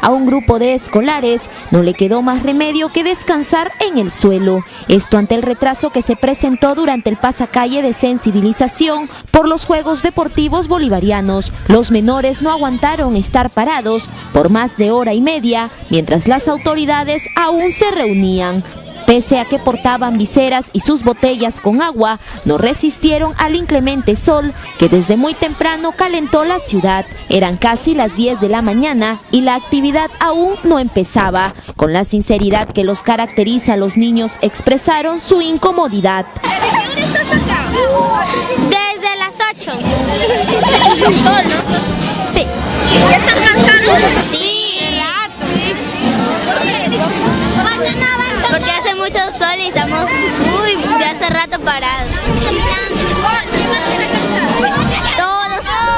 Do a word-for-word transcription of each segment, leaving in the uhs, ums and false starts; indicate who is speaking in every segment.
Speaker 1: a un grupo de escolares no le quedó más remedio que descansar en el suelo. Esto ante el retraso que se presentó durante el pasacalle de sensibilización por los Juegos Deportivos Bolivarianos. Los menores no aguantaron estar parados por más de hora y media, mientras las autoridades aún se reunían. Pese a que portaban viseras y sus botellas con agua, no resistieron al inclemente sol que desde muy temprano calentó la ciudad. Eran casi las diez de la mañana y la actividad aún no empezaba. Con la sinceridad que los caracteriza, los niños expresaron su incomodidad.
Speaker 2: ¿Desde qué hora estás acá? Desde las ocho. Mucho sol, ¿no? Sí. ¿Ya están cansados? Sí. Porque hace mucho sol y estamos uy, de hace rato parados. Todos.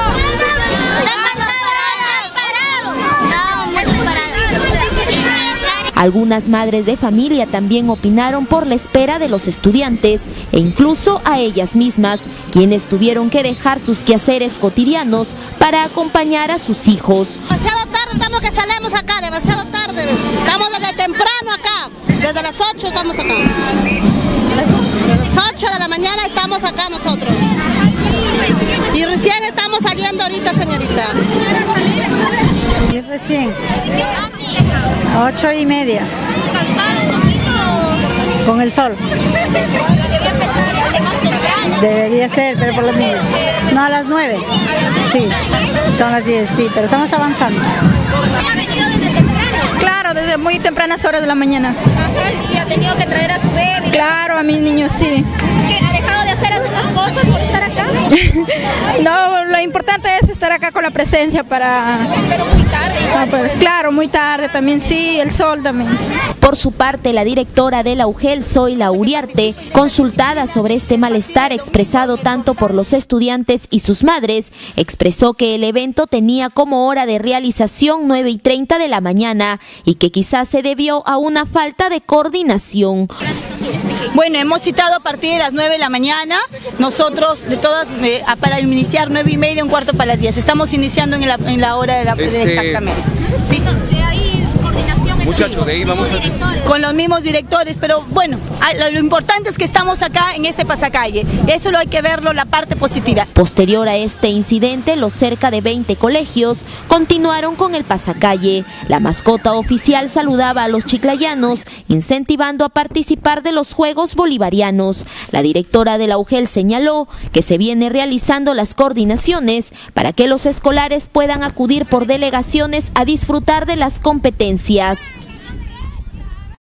Speaker 1: Algunas madres de familia también opinaron por la espera de los estudiantes e incluso a ellas mismas, quienes tuvieron que dejar sus quehaceres cotidianos para acompañar a sus hijos.
Speaker 3: Demasiado tarde estamos que salimos acá, demasiado tarde. Estamos desde temprano acá, desde las ocho estamos acá. Desde las ocho de la mañana estamos acá nosotros. Y recién estamos saliendo ahorita, señorita.
Speaker 4: Y recién. A ocho y media. Con el sol. Debería ser, pero por lo menos. No, a las nueve. Sí, son las diez, sí, pero estamos avanzando.
Speaker 2: ¿Ha venido desde temprano?
Speaker 5: Claro, desde muy tempranas horas de la mañana.
Speaker 2: Ajá, ¿y ha tenido que traer a su bebé?
Speaker 5: Claro, a mis niños sí.
Speaker 2: ¿Ha dejado de hacer algunas cosas por estar acá?
Speaker 5: No, lo importante es estar acá con la presencia para...
Speaker 2: Pero muy tarde.
Speaker 5: Ah, pues, claro, muy tarde también, sí, el sol también.
Speaker 1: Por su parte, la directora de la U G E L, Zoila Uriarte, consultada sobre este malestar expresado tanto por los estudiantes y sus madres, expresó que el evento tenía como hora de realización nueve y treinta de la mañana y que quizás se debió a una falta de coordinación.
Speaker 6: Bueno, hemos citado a partir de las nueve de la mañana, nosotros de todas, eh, para iniciar nueve y media, un cuarto para las diez. Estamos iniciando en la, en la hora de la
Speaker 7: este...
Speaker 6: exactamente. ¿Sí?
Speaker 7: Muchachos, de ahí vamos a...
Speaker 6: Con los mismos directores, pero bueno, lo importante es que estamos acá en este pasacalle. Eso lo hay que verlo, la parte positiva.
Speaker 1: Posterior a este incidente, los cerca de veinte colegios continuaron con el pasacalle. La mascota oficial saludaba a los chiclayanos, incentivando a participar de los Juegos Bolivarianos. La directora de la U G E L señaló que se viene realizando las coordinaciones para que los escolares puedan acudir por delegaciones a disfrutar de las competencias.